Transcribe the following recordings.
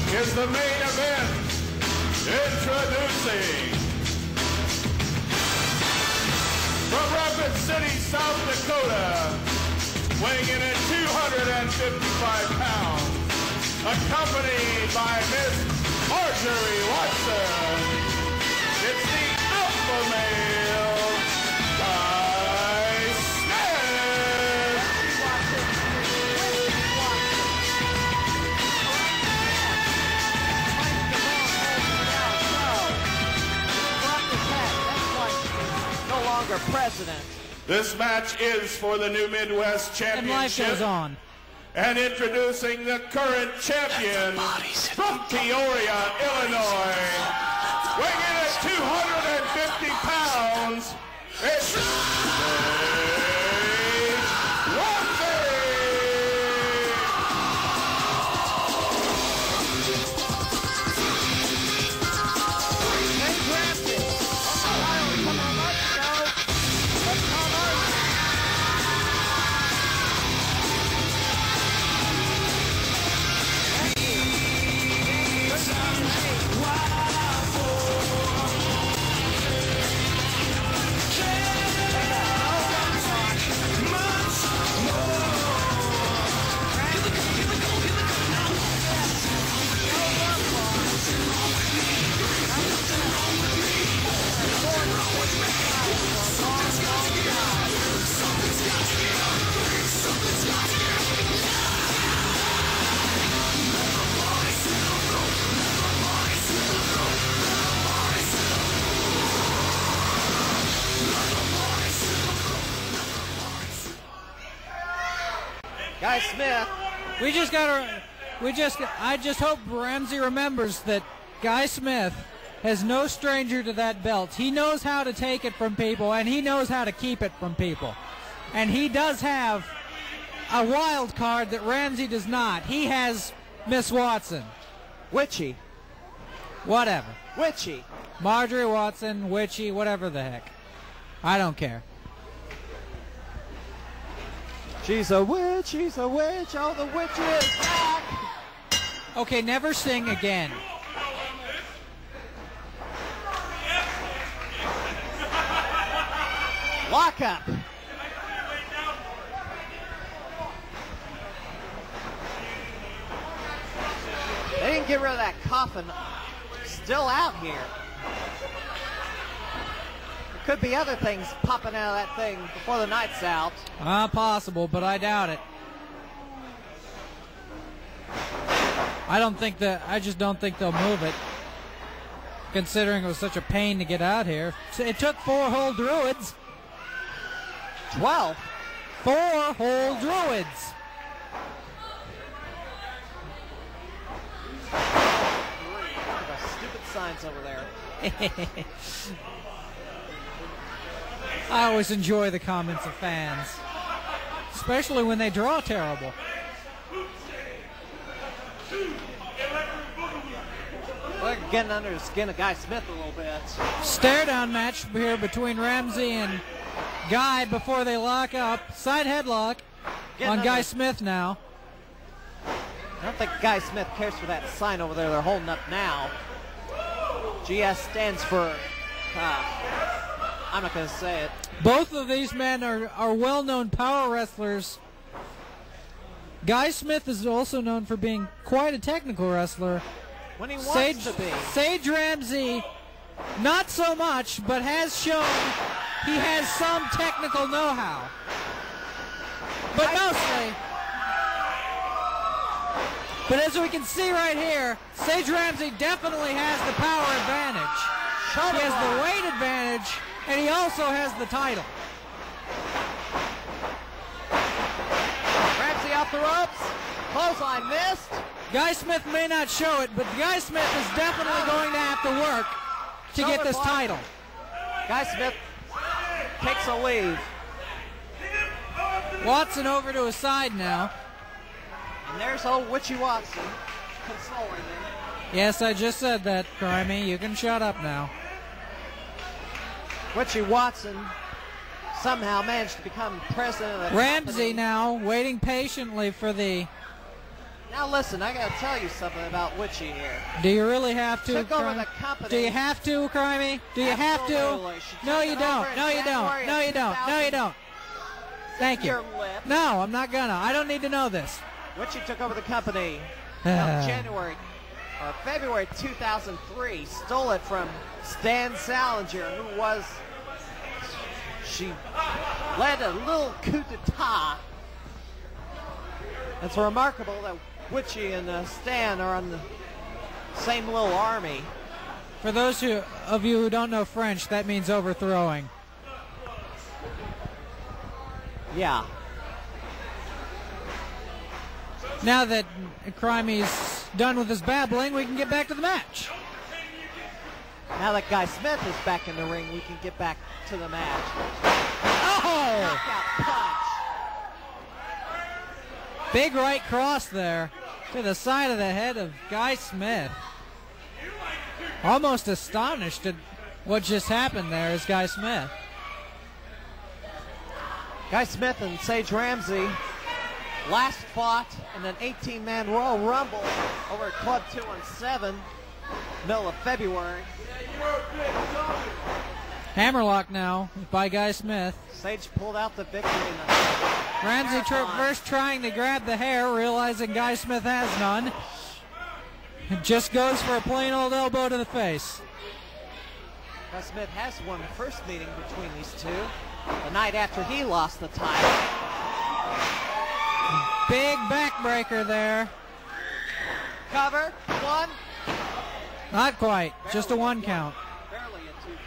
is the main event. Introducing from Rapid City, South Dakota, weighing in at 255 pounds, accompanied by Miss Marjorie Watson. It's the alpha male, Guy Smith. No longer president. This match is for the new Midwest Championship. And life goes on. And introducing the current champion from Peoria, Illinois, weighing in at 250 pounds, it's Sage Ramsey. Guy Smith. I just hope Ramsey remembers that Guy Smith is no stranger to that belt. He knows how to take it from people, and he knows how to keep it from people. And he does have a wild card that Ramsey does not. He has Miss Watson. Witchy. Whatever. Witchy. Marjorie Watson, Witchy, whatever the heck. I don't care. She's a witch, oh the witch is back! Okay, never sing again. Lock up! They didn't get rid of that coffin. Still out here. Could be other things popping out of that thing before the night's out. Possible, but I doubt it. I just don't think they'll move it, considering it was such a pain to get out here. It took 4 whole druids. 12. 4 whole druids. Stupid signs over there. I always enjoy the comments of fans, especially when they draw terrible. We're getting under the skin of Guy Smith a little bit. Stare down match here between Ramsey and Guy before they lock up. Side headlock on Guy Smith now. I don't think Guy Smith cares for that sign over there they're holding up now. GS stands for... I'm not going to say it. Both of these men are well-known power wrestlers. Guy Smith is also known for being quite a technical wrestler. When he wants to be. Sage Ramsey, not so much, but has shown he has some technical know-how. But mostly. But as we can see right here, Sage Ramsey definitely has the power advantage. He has the weight advantage, and he also has the title. Ramsey off the ropes. Clothesline missed. Guy Smith may not show it, but Guy Smith is definitely going to have to work to get this title. Guy Smith takes a lead. Watson over to his side now. And there's old Witchy Watson consoling him. Yes, I just said that, Crimey. You can shut up now. Witchy Watson somehow managed to become president of the Ramsey company. now waiting patiently for the Now listen, I gotta tell you something about Witchy here. Do you really have to? Took over the company. Do you have to, Crimey? Do you have to? No, you don't. No, you don't. No, you don't. No, you don't. Thank you. No, I'm not gonna. I don't need to know this. Witchy took over the company February 2003. Stole it from Stan Salinger, she led a little coup d'etat. It's remarkable that Witchy and Stan are on the same little army. For those of you who don't know French, that means overthrowing. Yeah. Now that Crimey's done with his babbling, we can get back to the match. Now that Guy Smith is back in the ring, we can get back to the match. Oh! Knockout punch. Big right cross there to the side of the head of Guy Smith. Almost astonished at what just happened there is Guy Smith. Guy Smith and Sage Ramsey last fought in an 18-man Royal Rumble over at Club 217, middle of February. Hammerlock now by Guy Smith. Sage pulled out the victory. Ramsey first trying to grab the hair, realizing Guy Smith has none. Just goes for a plain old elbow to the face. Guy Smith has won the first meeting between these two, the night after he lost the title. Big backbreaker there. Cover, one. Not quite, just a one count. Barely a two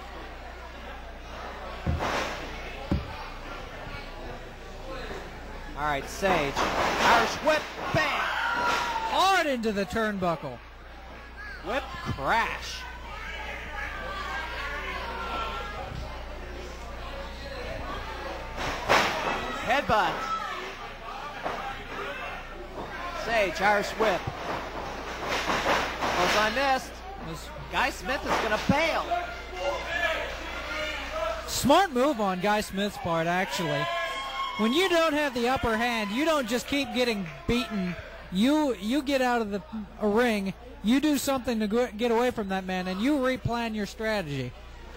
count. All right, Sage. Irish whip, bang. Hard into the turnbuckle. Whip crash. Headbutt. Sage, Irish whip. As I missed, Guy Smith is going to bail. Smart move on Guy Smith's part, actually. When you don't have the upper hand, you don't just keep getting beaten. You get out of the ring, you do something to get away from that man, and you replan your strategy.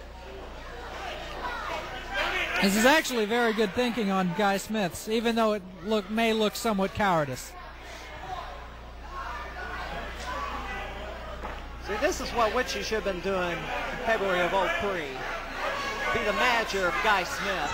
This is actually very good thinking on Guy Smith's, even though it may look somewhat cowardice. See, this is what Witchy should have been doing in February of 03. Be the manager of Guy Smith.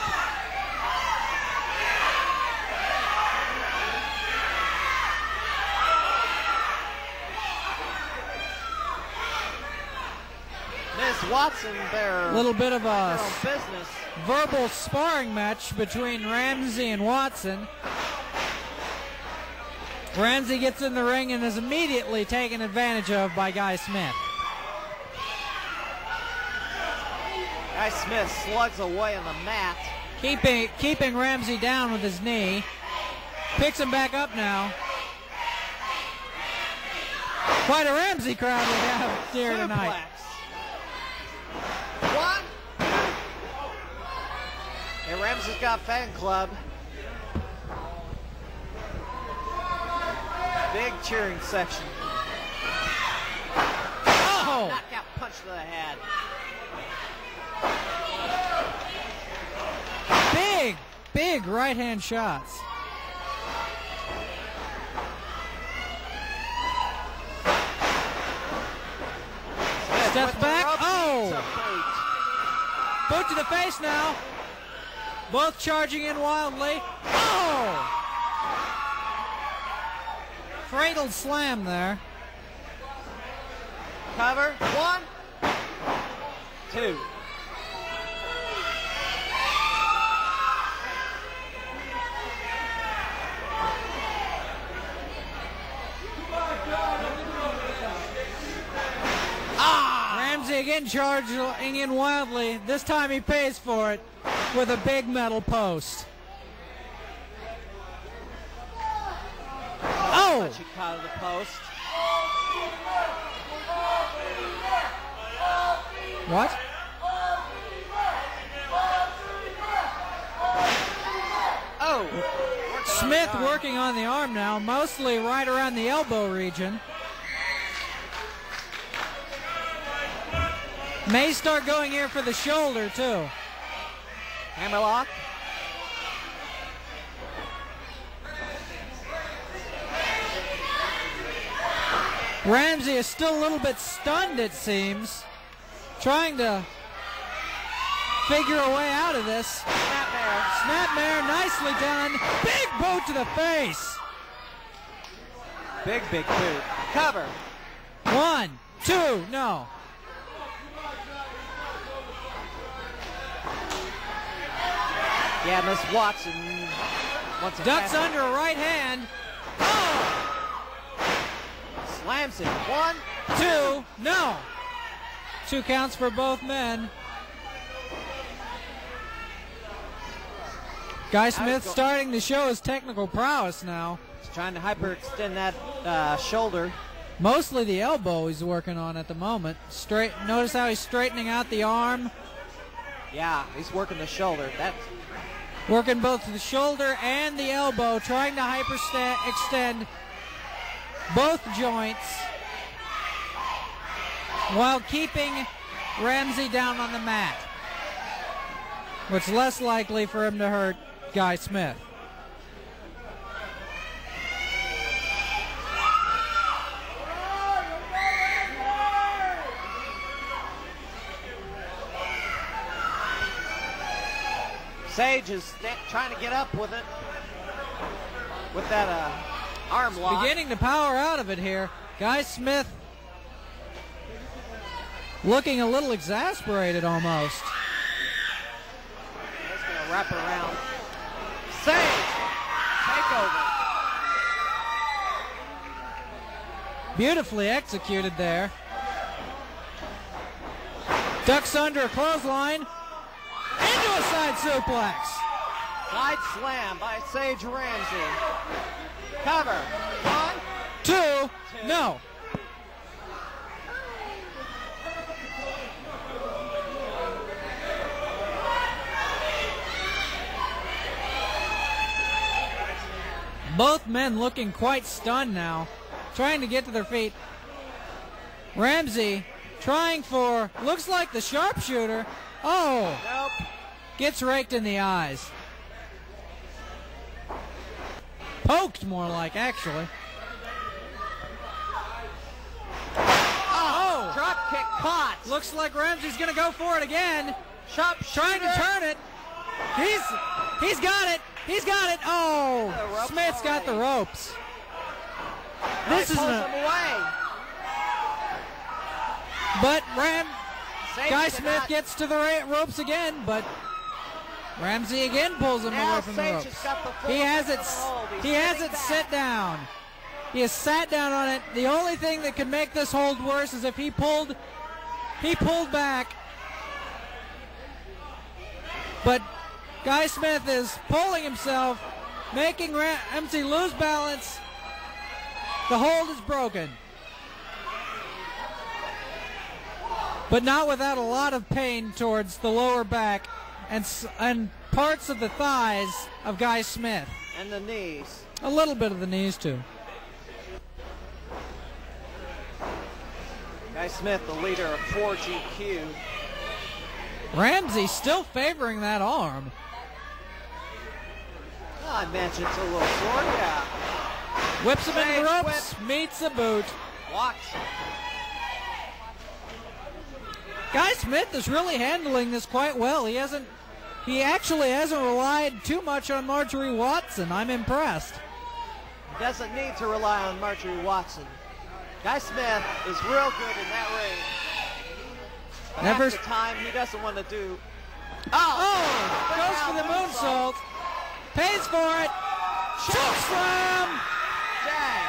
Miss Watson, a little bit of a business. Verbal sparring match between Ramsey and Watson. Ramsey gets in the ring and is immediately taken advantage of by Guy Smith. Guy Smith slugs away on the mat. Keeping Ramsey down with his knee. Picks him back up now. Quite a Ramsey crowd we have here tonight. One, two. Hey, Ramsey's got a fan club. Big cheering section. Oh! Knockout punch to the head. Big right hand shots. Steps back. Oh! Boot to the face now. Both charging in wildly. Oh! Cradle slam there. Cover. One, two. Ramsey again charging in wildly. This time he pays for it with a big metal post. Oh! She caught of the post. What? Oh! Smith working on the arm now, mostly right around the elbow region. May start going here for the shoulder, too. Hammerlock. Ramsey is still a little bit stunned, it seems. Trying to figure a way out of this. Snapmare. Snapmare, nicely done. Big boot to the face. Big boot. Cover. 1, 2, no. Yeah, Miss Watson wants a Ducks under a right hand. Oh! Slams it. 1, 2, no. 2 counts for both men. Guy Smith starting to show his technical prowess now. He's trying to hyperextend that shoulder. Mostly the elbow he's working on at the moment. Notice how he's straightening out the arm. Yeah, he's working the shoulder. That's working both the shoulder and the elbow, trying to hyperextend both joints while keeping Ramsey down on the mat, which is less likely for him to hurt Guy Smith. Sage is trying to get up with it, with that arm lock. Beginning to power out of it here. Guy Smith looking a little exasperated almost. He's going to wrap around. Sage, take over. Beautifully executed there. Ducks under a clothesline. Into a side suplex. Side slam by Sage Ramsey. Cover. 1, 2, no. Both men looking quite stunned now, trying to get to their feet. Ramsey trying for, looks like the sharpshooter. Oh, nope. Gets raked in the eyes. Poked more like, actually. Oh! Drop kick caught. Looks like Ramsey's going to go for it again. Sharpshooter. Trying to turn it. He's got it. He's got it. Oh, Smith's got the ropes. This is him away. But Sage Guy Smith gets to the ropes again, but Ramsey again pulls him away from the ropes. He has it sit down. He has sat down on it. The only thing that could make this hold worse is if he pulled back. But Guy Smith is pulling himself, making Ramsey lose balance. The hold is broken. But not without a lot of pain towards the lower back and parts of the thighs of Guy Smith. And the knees. A little bit of the knees, too. Guy Smith, the leader of 4GQ. Ramsey still favoring that arm. I mentioned it's a little sore, yeah. Whips him into the ropes, meets a boot. Watson. Guy Smith is really handling this quite well. He actually hasn't relied too much on Marjorie Watson. I'm impressed. He doesn't need to rely on Marjorie Watson. Guy Smith is real good in that ring. But half the time he doesn't want to do. Goes for the moonsault. Pays for it. Choke slam. Dang.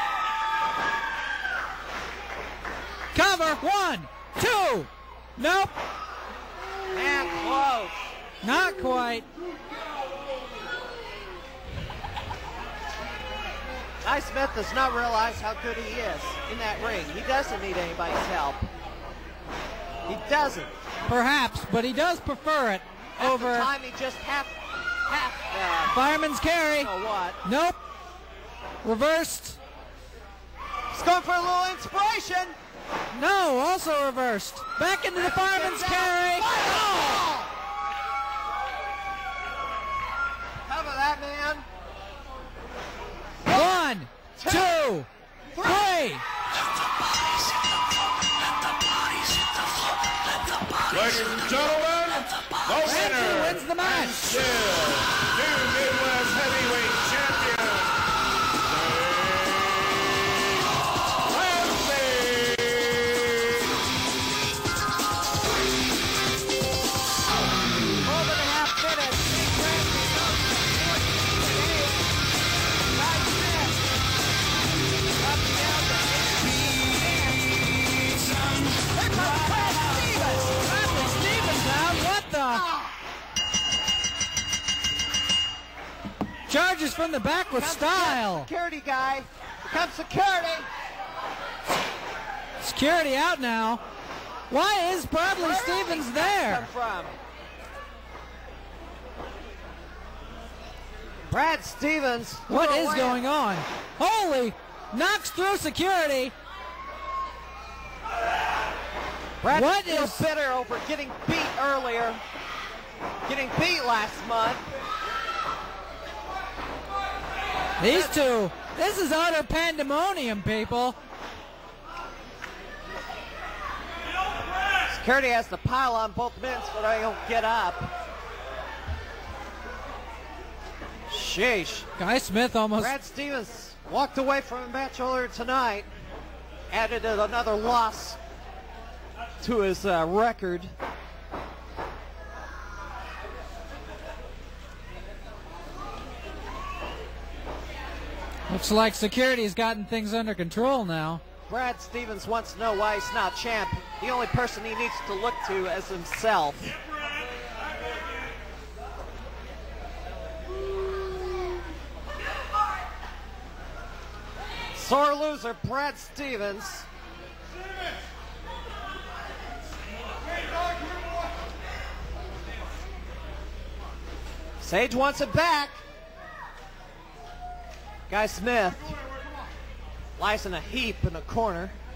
Cover. 1, 2. Nope. And close. Not quite. Guy Smith does not realize how good he is in that ring. He doesn't need anybody's help. He doesn't. Perhaps, but he does prefer it over. At the time, he just Fireman's carry. You know what? Nope. Reversed. He's going for a little inspiration. No, also reversed. Back into the fireman's carry. Cover that, man. 1, 2, 3. Ladies and gentlemen, the winner wins the match. and still new Midwest Heavyweight Champion, Sage Ramsey. 12.5 minutes. Sage Ramsey comes to 48. Guy Smith up down to 18. There comes Brad Stevens. Stevens out. What the? Charges from the back with style. Security guy. Here comes security. Security out now. Why is Bradley Stevens there? Come from? Brad Stevens. What is going on? Holy! Knocks through security. Brad What still is- bitter over getting beat earlier. Getting beat last month. These two. This is utter pandemonium, people. Security has to pile on both men so they don't get up. Sheesh. Guy Smith almost. Brad Stevens walked away from a match earlier tonight. Added another loss to his record. Looks like security's gotten things under control now. Brad Stevens wants to know why he's not champ. The only person he needs to look to is himself. Sore loser, Brad Stevens. Sage wants it back. Guy Smith lies in a heap in the corner.